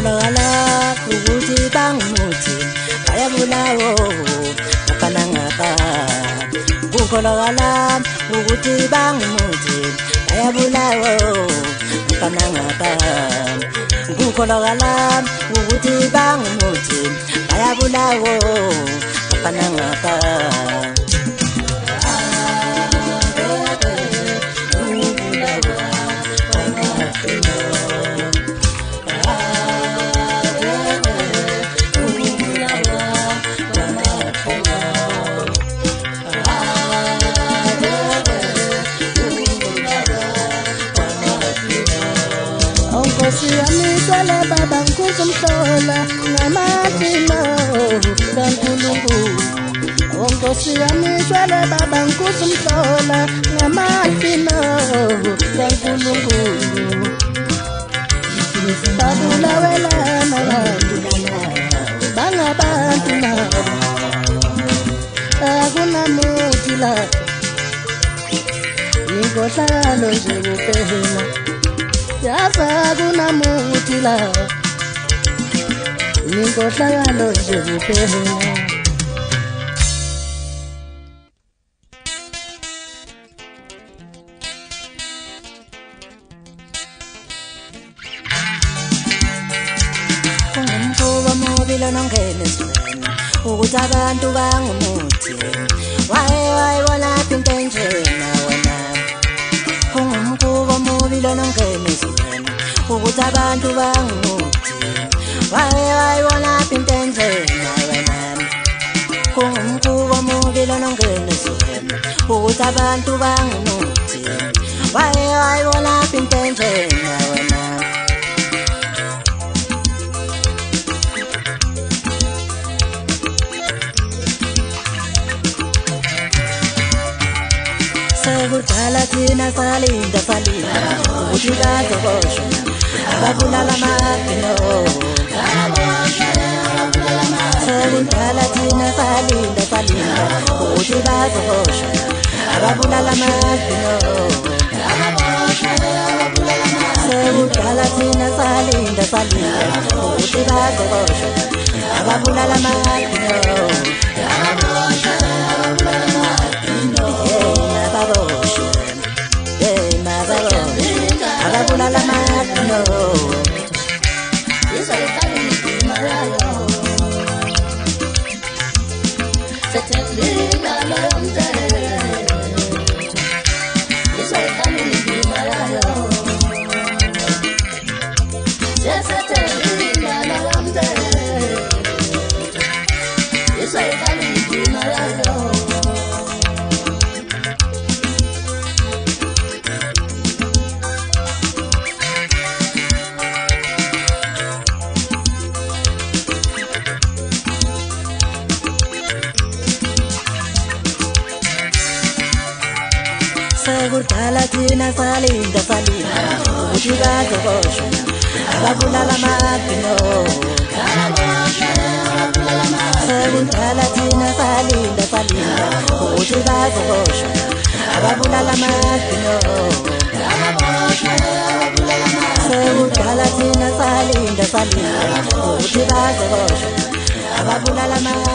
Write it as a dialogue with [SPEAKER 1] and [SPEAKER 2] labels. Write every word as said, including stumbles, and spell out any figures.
[SPEAKER 1] kukholakala ukuthi bangimuthi bayabulawo ngapha ngapha kukholakala ukuthi bangimuthi bayabulawo ngapha ngapha kukholakala ukuthi bangimuthi bayabulawo ngapha ngapha
[SPEAKER 2] Siyamiswele baba nkusumhlola ngamathina kaNkulunkulu. Onkosi yamiswele baba nkusumhlola ngamathina kaNkulunkulu. Babulawelana bangabantu nabo akunamuthi la inkohlakalo nje kuphela. Yaza kunamuthi la inkohlakalo nje kuphela.
[SPEAKER 1] Kungumkhuba mubi lona ongena esweni ukuthi abantu bangumuthi waye wayibona into enjena wena. Kungumkhuba mubi lona ongena esweni ukuthi abantu bangumuthi waye wayibona into enjena wena. Kungumkhuba mubi lona ongena esweni ukuthi abantu bangumuthi waye wayibona into enjena wena. Sekudala thina salinda salinda ukuthi bazoboshwa ababulala amabhino. Sekudala thina salinda salinda ukuthi bazoboshwa ababulala amabhino. Sekudala thina salinda salinda ukuthi bazoboshwa ababulala amabhino. Ababulala amabhino. Sekudala thina salinda salinda ukuthi bazoboshwa ababulala amabhino. Sekudala thina salinda salinda ukuthi bazoboshwa ababulala amabhino. Sekudala thina salinda salinda ukuthi bazoboshwa ababulala amabhino.